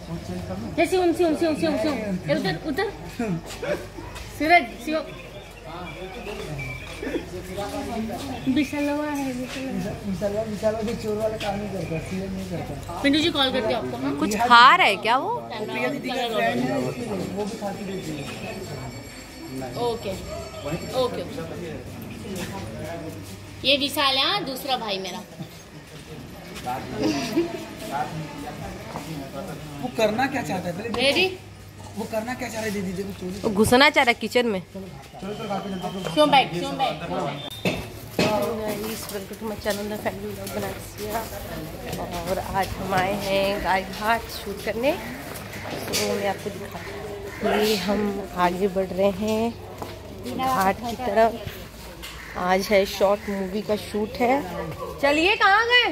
सियोन सियोन सियोन सियोन सियोन उधर उधर सूरज सियो बिसलवा है बिसलवा भी चोर वाला काम नहीं करता, सीएम नहीं करता। पिंटू जी कॉल करते हो आपको? हाँ कुछ खा रहा है क्या वो? प्रिया दीदी का फ्रेंड है, वो भी खाती रहती है। ओके ओके ये विशाल है दूसरा भाई मेरा। वो करना क्या चाहता है पहले? रेडी? वो करना क्या चाह रहा है दीदी? देखो चोरी वो घुसना चाह रहा है किचन में। क्यों बैठ क्यों बैठ? Welcome to my channel the family vlog Banarasiya. और आज हम आए हैं गाय घाट शूट करने, तो मैं आपको दिखाती हूँ। ये हम आगे बढ़ रहे हैं घाट की तरफ। आज है शॉर्ट मूवी का शूट है। चलिए कहाँ गए?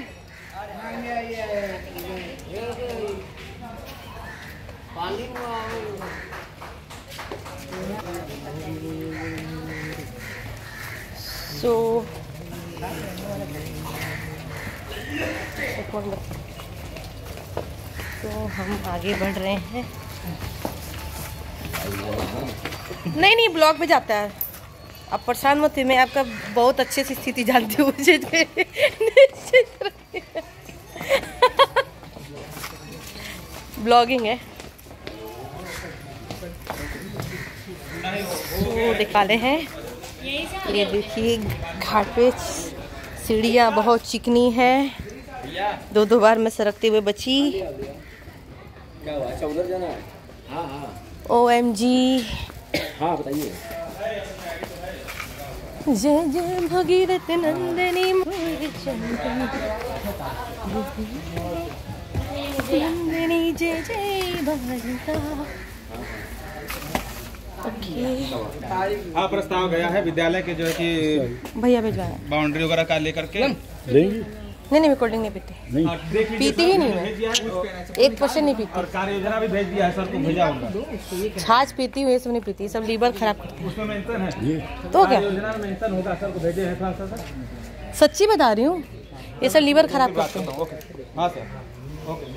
तो हम आगे बढ़ रहे हैं। नहीं ब्लॉग पे जाता है। आप परेशान मत, मैं आपका बहुत अच्छे से स्थिति जानती हूँ। ब्लॉगिंग है तो दिखाते हैं। ये देखिए घाट पे सीढ़ियाँ बहुत चिकनी है, दो बार मैं सरकते हुए बची। क्या हुआ? अच्छा उधर जाना है? हाँ OMG। हाँ बताइए। जय जय भगीरथ नंदिनी नंदिनी जय जय बालिका। हाँ प्रस्ताव गया है विद्यालय के जो है कि भैया भिजवाना बाउंड्री वगैरह का लेकर के नहीं मैं कोल्ड ड्रिंक नहीं पीती, पीती ही नहीं मैं, 1% नहीं पीती। और कार्य योजना भी भेज दिया है सर को, भेजा होगा। छाछ पीती हूँ, ये सब नहीं पीती, सब लीवर खराब करते हैं। उसमें मेंशन है तो क्या योजना में मेंशन होगा, सर को भेजे हैं सर। सच्ची बता रही हूँ, ये सब लीवर खराब करते हैं। हाँ सर ओके।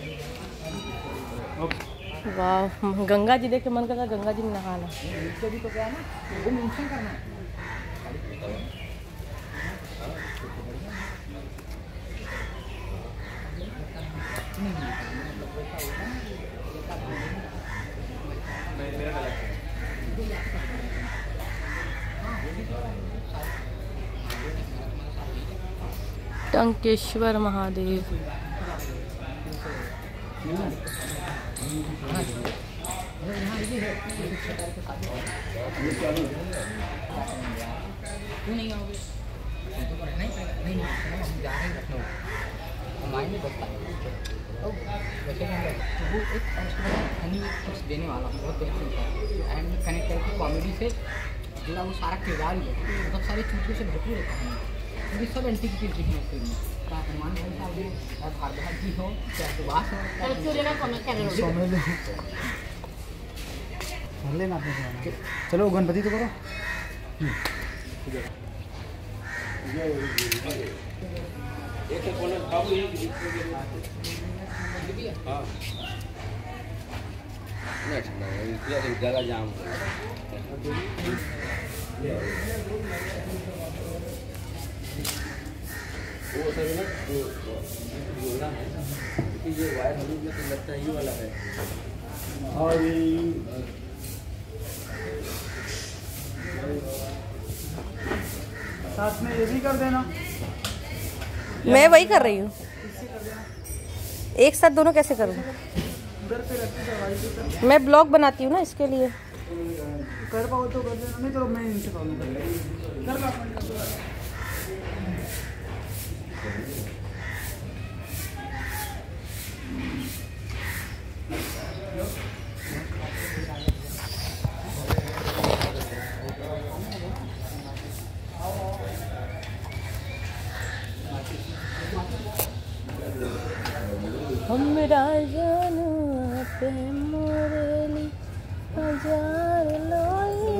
वाह गंगा जी देख के मन करता गंगा जी में नहाना। टंकेश्वर महादेव। देने वाला बहुत बेहतरीन था एंड कनेक्ट करके कॉमेडी से जुड़ा वो सारा किरदार ही है, बहुत सारी चीज़ों से भरपूर है कहानी। क्योंकि सब एंटीक्विटीज हैं फिल्म में, चाहे हनुमान भाई साहब हो, चाहे भारद्वाज जी हो, चाहे सुभाष हो, चलो गणपति तो करो। जगह जाम वो सर ना योजना है कि ये वायर हमें तो लगता है ये वाला है। और साथ में ये भी कर देना। मैं वही कर रही हूँ, एक साथ दोनों कैसे करूँ? मैं ब्लॉग बनाती हूँ ना, इसके लिए। कर पाओ तो कर देना, नहीं तो मैं इनसे कर लूँगा। हमरा जानू पे मोरली हजार लोई।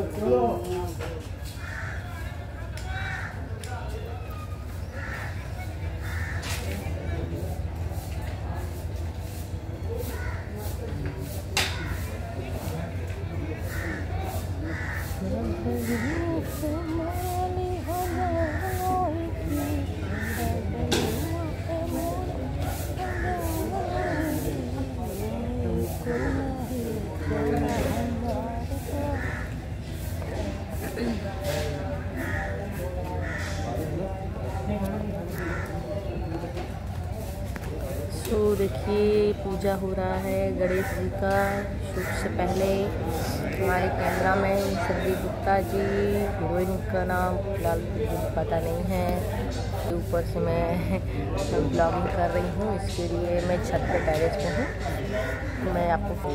ये पूजा हो रहा है गणेश जी का। शूट से पहले हमारे camera man Sandeep Gupta ji, heroine का नाम फिलहाल मुझे पता नहीं है। ऊपर से मैं ब्लॉगिंग कर रही हूँ, इसके लिए मैं छत पे टेरेस पे हूँ। मैं आपको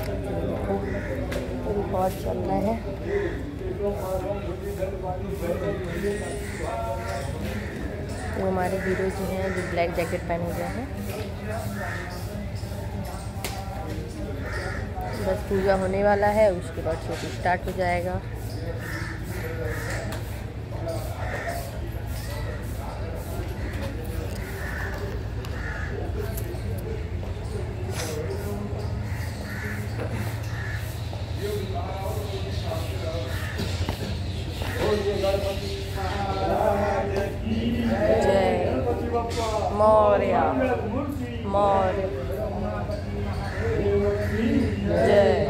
रिकॉर्ड चल रहा है। तो हमारे हीरो जी हैं जो ब्लैक जैकेट पहने हुए हैं। बस पूजा होने वाला है, उसके बाद शूट स्टार्ट हो जाएगा। जय मौर्य मौर्य जय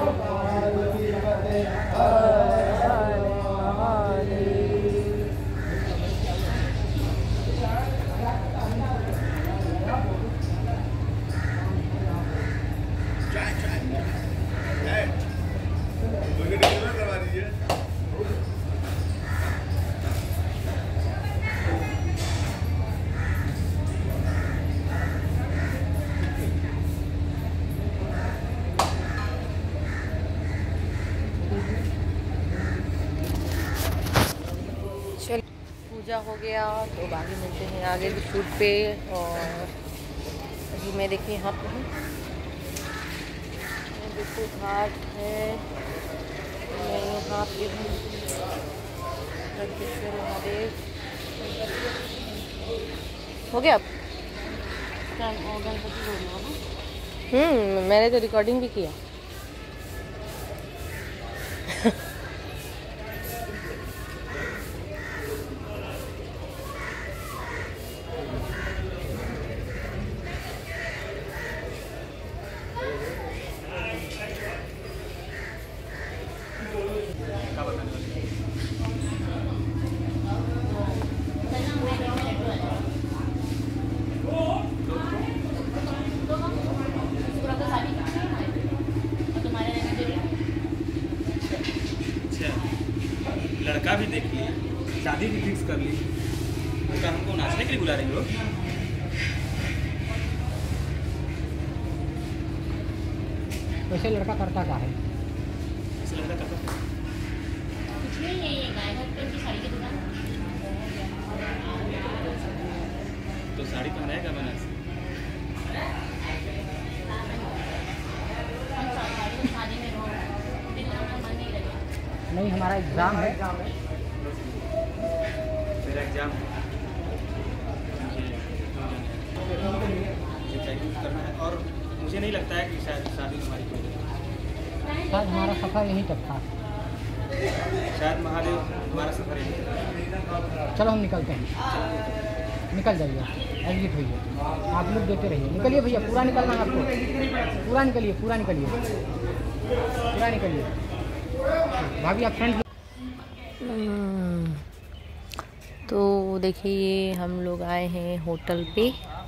पूजा हो गया तो बाकी मिलते हैं आगे भी शूट पे। और अभी मैं देखिए यहाँ पे हूँ, देखो घाट है, मैं यहाँ पे हूँ। रक्तेश्वर महादेव हो गया। मैंने तो रिकॉर्डिंग भी किया। लड़का भी देख लिया, शादी भी फिक्स कर ली, तो हमको नाचने के लिए बुला रही हो? वैसे लड़का करता क्या है? ऐसे लड़का करता है? कुछ नहीं है, ये गाय भक्त की साड़ी की दुकान। तो साड़ी पहनाएगा मैंने ऐसे? शादी में रहो, दिन का मन नहीं लगेगा। नहीं, हमारा एग्ज़ाम है। मेरा एग्जाम है, मुझे प्रैक्टिस करना है। और मुझे नहीं लगता है कि शायद शादी हमारी हो जाए। शायद हमारा सफ़र यहीं तक था। शायद महादेव हमारा सफ़र यहीं तक। चलो हम निकलते हैं। निकल जाइए, एग्जिट होइए। आप लोग देते रहिए। निकलिए भैया, पूरा निकलना है आपको। पूरा निकलिए, पूरा निकलिए, पूरा निकलिए। भाभी आप फ्रंट। तो देखिए हम लोग आए हैं होटल पे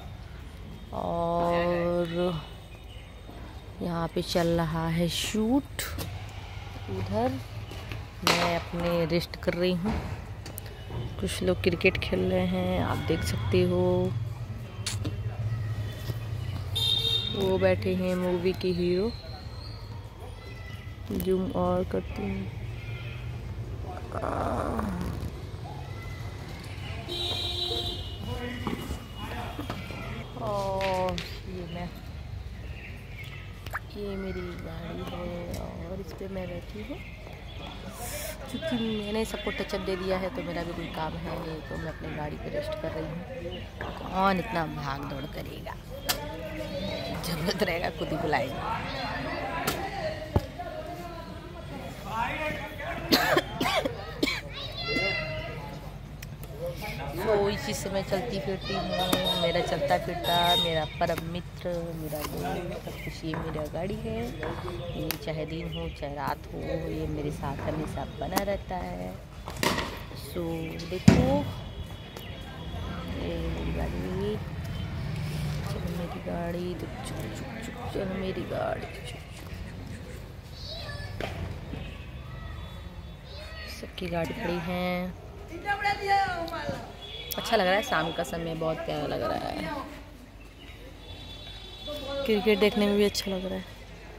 और यहाँ पे चल रहा है शूट। उधर मैं अपने रेस्ट कर रही हूँ, कुछ लोग क्रिकेट खेल रहे हैं, आप देख सकते हो। वो बैठे हैं मूवी के हीरो। जूम और करती हूँ। और ये मेरी गाड़ी है और इस पे मैं बैठी हूँ। क्योंकि मैंने सबको टचअप दे दिया है तो मेरा भी कोई काम है नहीं, तो मैं अपनी गाड़ी पे रेस्ट कर रही हूँ। कौन इतना भाग दौड़ करेगा, जरूरत रहेगा खुद ही बुलाएगा। तो इसी से मैं चलती फिरती हूँ। मेरा चलता फिरता मेरा परम मित्र, मेरा दोस्त, सब कुछ ये मेरा गाड़ी है। ये चाहे दिन हो चाहे रात हो, ये मेरे साथ हमेशा बना रहता है। सो देखो ये मेरी गाड़ी, चलो मेरी गाड़ी, चलो मेरी गाड़ी। सबकी गाड़ी खड़ी है। अच्छा लग रहा है, शाम का समय बहुत प्यारा लग रहा है। क्रिकेट देखने में भी अच्छा लग रहा है।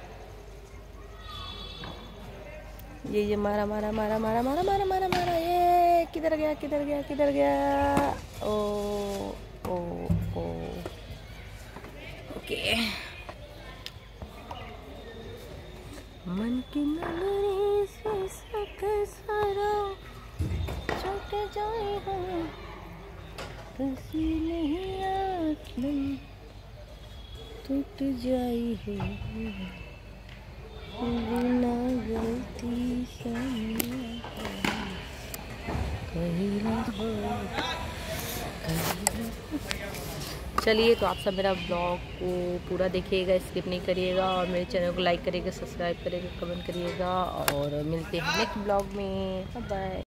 ये मारा मारा मारा मारा मारा मारा मारा मारा, ये किधर गया किधर गया किधर गया? Oh oh oh okay. मन की नगरी से सारा छूट जाए हम, किसी नहीं आत्म टूट जाई है, बिना गलती से चलिए, तो आप सब मेरा ब्लॉग को पूरा देखिएगा, स्किप नहीं करिएगा, और मेरे चैनल को लाइक करिएगा, सब्सक्राइब करिएगा, कमेंट करिएगा, और मिलते हैं नेक्स्ट ब्लॉग में। Bye bye.